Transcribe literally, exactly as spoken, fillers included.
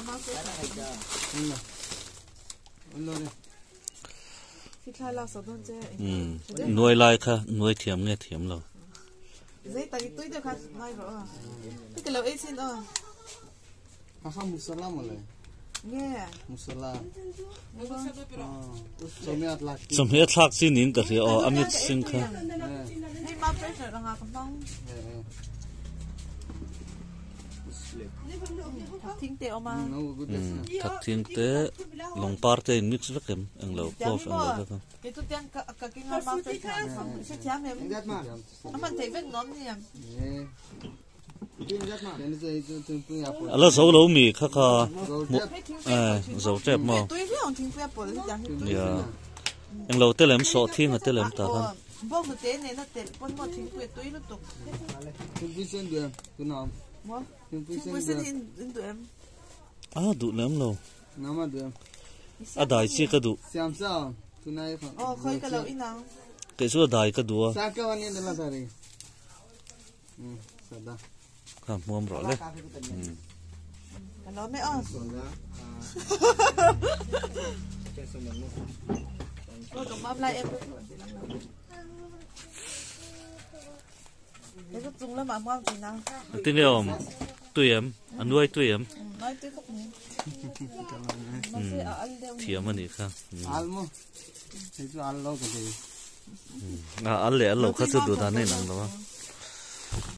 nuôi lai kha nuôi thiểm nghe thiểm rồi dây tay túi được khá nói rõ cái lẩu ấy xin ơi Aha musala malay nghe musala somiat lak somiat lak sin in ka ri o amit sing kha hey ma pressure ra nga kampang thính tệ oma thắc thính tệ lòng parte mix với kem anh lâu po anh lâu đó cái tụi tiếng cả cái cái ngon ma pressure sẽ chém em nó mình thấy vết nón gì là dấu lâu mì khá khá à dấu chép mà yeah anh lâu tới làm sọ thiên là tới làm ta ha bông cái tên này nó tên con một thính quẹt túi nó tục chúng tôi xem được tôi nói chúng tôi xem được tụi em à đủ lắm lâu nào mà được à đại chi cái đủ xem sao tôi nói không ờ khơi cái lâu ít nào cái số đại cái đủ sao cáiวันนี้เดี๋ยวเราใส่ดิอืมใส่ได้ครับมวมrõเลย cái đó mấy ơi tôi cũng bám lại em cái rất dùng lắm mà mong gì nào tiếng nào tùy em anh nuôi tùy em nói tùy khóc nhỉ thiểm anh đi khá almo itu allo cái gì à anh lẽ lâu khá sự đủ đàn này nặng đâu